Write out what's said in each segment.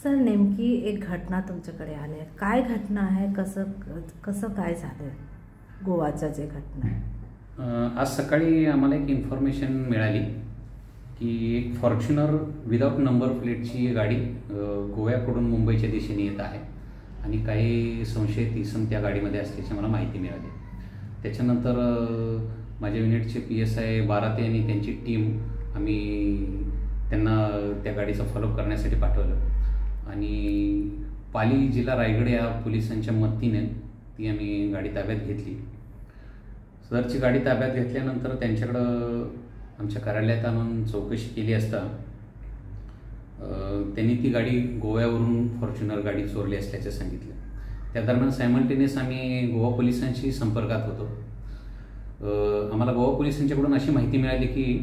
Sir नेमकी एक घटना तुमच्याकडे आली आहे, काय घटना आहे, कसं कसं काय झालं गोवाचं जे घटना आहे? आज सकाळी आम्हाला एक इन्फॉर्मेशन मिळाली की एक फॉर्च्युनर विदाउट नंबर प्लेटची गाडी गोव्याकडून मुंबईच्या दिशेने येत आहे आणि काही संशयित इसम त्या गाडीमध्ये असल्याची मला माहिती मिळाली। त्याच्यानंतर माझ्या युनिटचे PSI बाराते आणि त्यांची टीम आम्ही त्यांना त्या गाडीचा फॉलोअप करण्यासाठी पाठवलं आणि पाली जिल्हा रायगड या पोलिसांच्या मदतीने ती आम्ही गाडी ताब्यात घेतली। सदरची गाडी ताब्यात घेतल्यानंतर त्यांच्याकडं आमच्या कार्यालयात आणून चौकशी केली असता त्यांनी ती गाडी गोव्यावरून फॉर्च्युनर गाडी चोरली असल्याचे सांगितले। त्या दरम्यान सायमल्टेनियस आम्ही गोवा पोलिसांशी संपर्कात होतो। आम्हाला गोवा पोलिसांच्याकडून अशी माहिती मिळाली की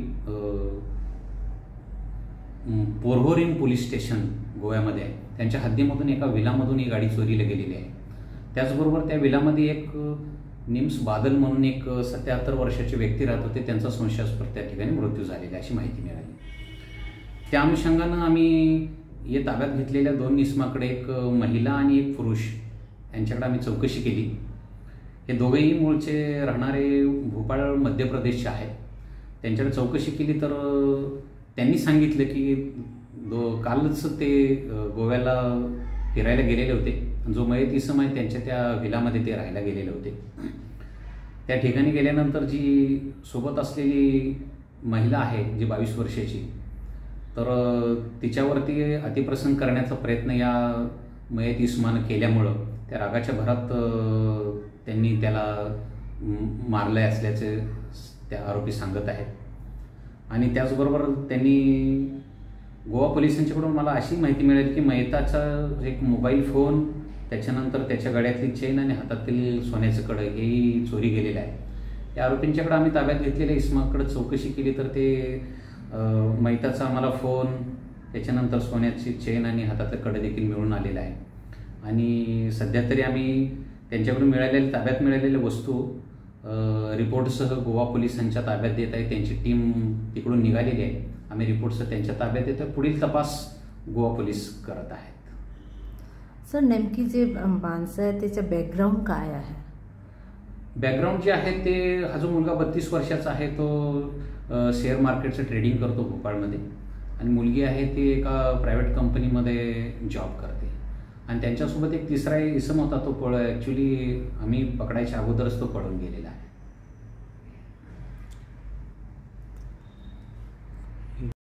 पोरहोरीम पोलीस स्टेशन गोव्यामध्ये आहे, त्यांच्या हद्दीमधून एका विलामधून ही गाडी चोरीला गेलेली आहे। त्याचबरोबर त्या विलामध्ये एक निम्स बादल म्हणून एक 77 वर्षाचे व्यक्ती राहत होते, त्यांचा संशयास्पद त्या ठिकाणी मृत्यू झालेला अशी माहिती मिळाली। त्या अनुषंगानं आम्ही या ताब्यात घेतलेल्या 2 इसमाकडे, एक महिला आणि एक पुरुष, यांच्याकडे आम्ही चौकशी केली। हे दोघेही मूळचे राहणारे भोपाळ मध्य प्रदेशचे आहेत। त्यांच्याकडे चौकशी केली तर त्यांनी सांगितलं की कालच ते गोव्याला फिरायला गेलेले होते। जो मयत इसम आहे त्यांच्या त्या विलामध्ये ते राहायला गेलेले होते। त्या ठिकाणी गेल्यानंतर जी सोबत असलेली महिला आहे जी 22 वर्षाची, तर तिच्यावरती अतिप्रसंग करण्याचा प्रयत्न या मयत इसमानं केल्यामुळं त्या रागाच्या भरात त्यांनी त्याला मारले असल्याचे त्या आरोपी सांगत आहेत। आणि त्याचबरोबर त्यांनी गोवा पोलिसांच्याकडून मला अशी माहिती मिळाली की मयताचा एक मोबाईल फोन, त्याच्यानंतर त्याच्या गळ्यातली चेन आणि हातातील सोन्याचं कड हेही चोरी गेलेलं आहे। या आरोपींच्याकडे आम्ही ताब्यात घेतलेल्या इसमाकडे चौकशी केली तर ते मयताचा आम्हाला फोन, त्याच्यानंतर सोन्याची चेन आणि हातातलं कड देखील मिळून आलेलं आहे। आणि सध्या तरी आम्ही त्यांच्याकडून ताब्यात मिळालेल्या वस्तू रिपोर्टसह गोवा पोलिसांच्या ताब्यात देत आहे। त्यांची टीम तिकडून निघालेली आहे। आम्ही रिपोर्टसह त्यांच्या ताब्यात देतो। पुढील तपास गोवा पोलीस करत आहेत। सर नेमकी जे माणसं आहे त्याचं बॅकग्राऊंड काय आहे? बॅकग्राऊंड जे आहे ते, हा जो मुलगा 32 वर्षाचा आहे तो शेअर मार्केटचं ट्रेडिंग करतो भोपाळमध्ये, आणि मुलगी आहे ती एका प्रायव्हेट कंपनीमध्ये जॉब करते। आणि त्यांच्यासोबत एक तिसरा इसम होता, तो ॲक्च्युली आम्ही पकडायच्या अगोदरच तो पळून गेलेला आहे।